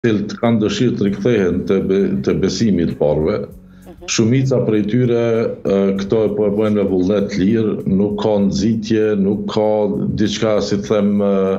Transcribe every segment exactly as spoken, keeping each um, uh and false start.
cilët kanë dëshirë të rikthehen të, be, të besimit parve. Shumica prej tyre këto po e bëjnë me vullnet lirë, nuk ka nxitje, nuk ka diçka, si them,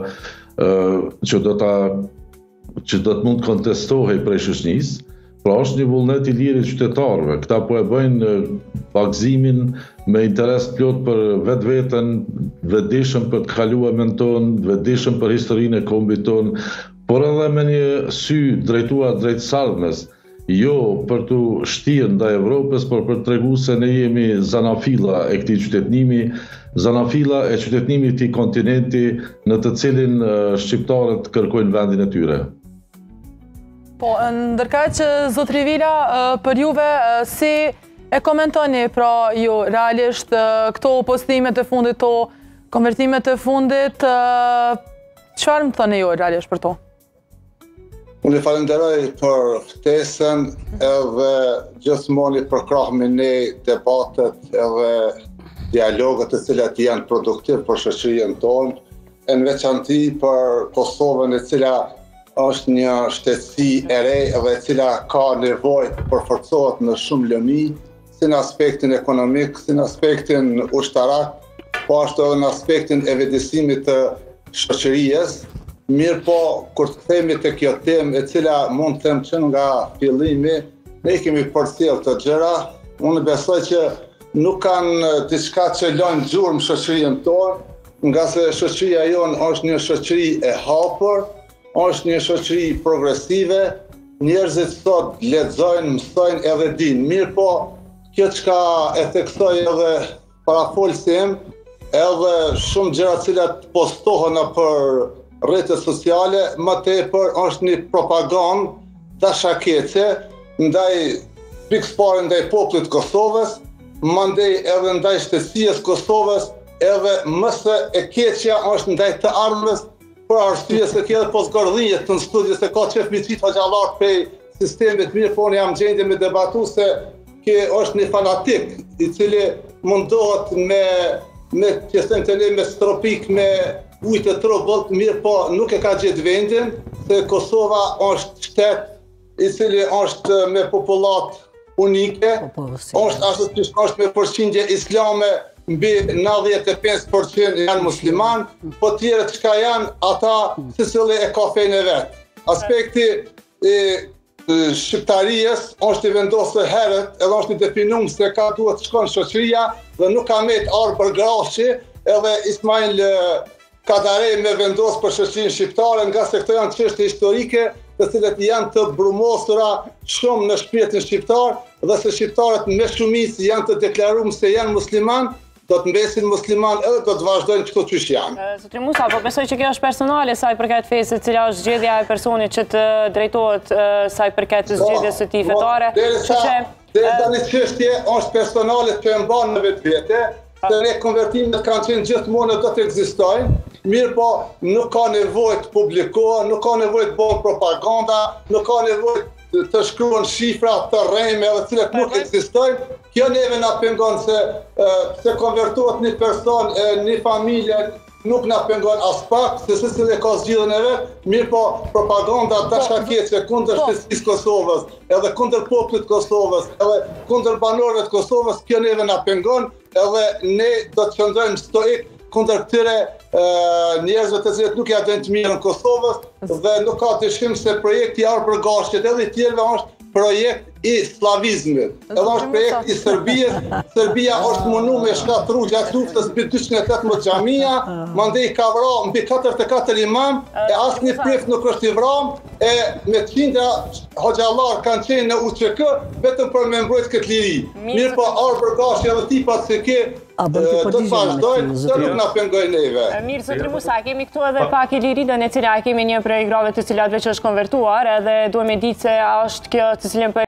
që do ta që do të mund të kontestohej prej shoqënisë. Pra është një vullnet i lirë i qytetarëve. Këta po e bëjnë pagëzimin me interes plot për vetveten, vetëdijshëm për të kaluarën tonë, vetëdijshëm për historinë e kombit tonë, por edhe me një sy drejtuar drejt sardhmes. Jo për të shtirë ndaj Evropës, por për të treguar se ne jemi zanafilla e këtij qytetnimi, zanafilla e qytetnimit të këtij kontinenti në të cilin shqiptarët kërkojnë vendin e tyre. Po, ndërkaq që zotri Vila, për juve, si e komentoni pra ju realisht këto postimet e fundit, to konvertimet e fundit, çfarë më thoni ju realisht për to? Unë i falenderoj për ftesën edhe gjithmonë i përkrahmi ne debatet edhe dialogët të cilat janë produktiv për shoqërinë tonë, e në veçanti për Kosovën, e cila është një shtetësi e re dhe e cila ka nevojë të përforcohet në shumë lëmi, si në aspektin ekonomik, si në aspektin ushtarak, po ashtu edhe në aspektin e vetëdijshmit të shoqërisë. Mirë po, kur të themi të kjo temë, e cila mund të them që nga fillimi, ne kemi përcjell të gjëra, unë besoj që nuk kanë diçka që lënë gjurmë shoqërinë tonë, nga se shoqëria jonë është një shoqëri e hapur, është një shoqëri progresive, njerëzit sot lexojnë, mësojnë edhe dinë. Mirë po, kjo çka e theksoj edhe parafolsim, edhe shumë gjëra të cilat postohen për rrjetet sociale, më tepër është një propagandë dashakece ndaj pikëparë ndaj popullit të Kosovës, mandej edhe ndaj shtetsisë Kosovës, edhe më së e keqja është ndaj të ardhmes, për arsye se kjo po zgardhinjet të në studio se ka qef Miçit Hoxhallar prej sistemit mirë, po unë jam gjendje me debatu se kjo është një fanatik i cili mundohet me me pjesën të ne me stropik me ujtë të trobëlt, mirë po nuk e ka gjetë vendin, se Kosova është shtet i cili është me popullat unike, është ashtu siç është me përqindje islame, mbi nëntëdhjetë e pesë përqind janë musliman, po tjerët çka janë, ata secili e ka fenë e vet. Aspekti i shqiptarisë është i vendosur herët, edhe është i definuar se ka duhet të shkon shoqëria dhe nuk ka me të arë për grashi, edhe Ismail Kadare me vendos për shoqërinë shqiptare, nga se këto janë çështje historike, të cilat janë të brumosura shumë në shpirtin shqiptar, dhe se shqiptarët me shumicë janë të deklaruar se janë musliman, do të mbesin musliman edhe do të vazhdojnë këto çysh janë. Zotri Musa, po besoj që kjo është personale sa i përket fesë, cila është zgjedhja e personit që të drejtohet sa i përket zgjedhjes së tij fetare. Derisa një çështje është personale që e mban në vetvete, se ne konvertimet kanë qenë gjithmonë do të ekzistojnë, mirë po nuk ka nevojë të publikohen, nuk ka nevojë të bëhen propaganda, nuk ka nevojë të shkruan shifra të rreme dhe cilat nuk ekzistojnë. Kjo neve na pengon se se konvertohet një person, një familje, nuk na pengon as pak, se secili ka zgjidhjen e vet, mirë po propaganda dashakece kundër shtetsisë Kosovës, edhe kundër popullit Kosovës, edhe kundër banorëve të Kosovës, kjo neve na pengon, edhe ne do të qëndrojmë stoik kundër këtyre njerëzve të cilët nuk ja vjen të mirën Kosovës dhe nuk ka dyshim se projekti i Arbërgashit edhe i tjerëve është projekt i slavizmit, edhe është projekt i Serbisë. Serbia është mundu me shkatru gjatë luftës mbi dyqind e tetëmbëdhjetë xhamia, mandej ka vrarë mbi katërdhjetë e katër imam, e asnjë prift nuk është i vrarë, e me qindra hoxhallar kanë qenë në U Q K vetëm për me mbrojtë këtë liri. Mirë po Arbërgashi edhe tipat se ke do të vazhdojnë, se nuk na pengojnë neve. Mirë, zotri Musa, kemi këtu edhe pak Iliridën, e cila kemi një prej grave të cilat veç është konvertuar, edhe duhem e ditë se është kjo të cilën